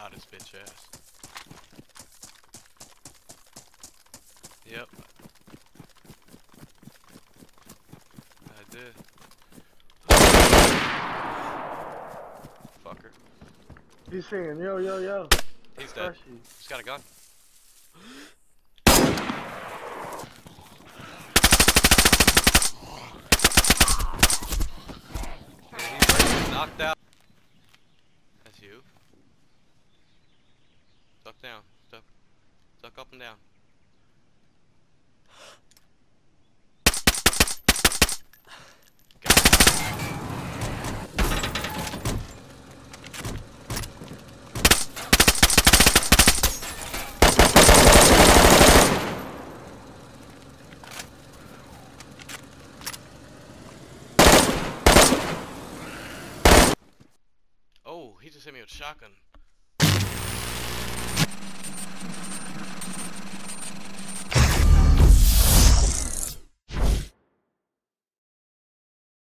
shot his bitch ass. Yep. I did. Fucker. He's saying, yo, yo, yo. He's dead. He's got a gun. Yeah, he's knocked out. That's you. Duck down. Duck up and down. Oh, he just hit me with a shotgun.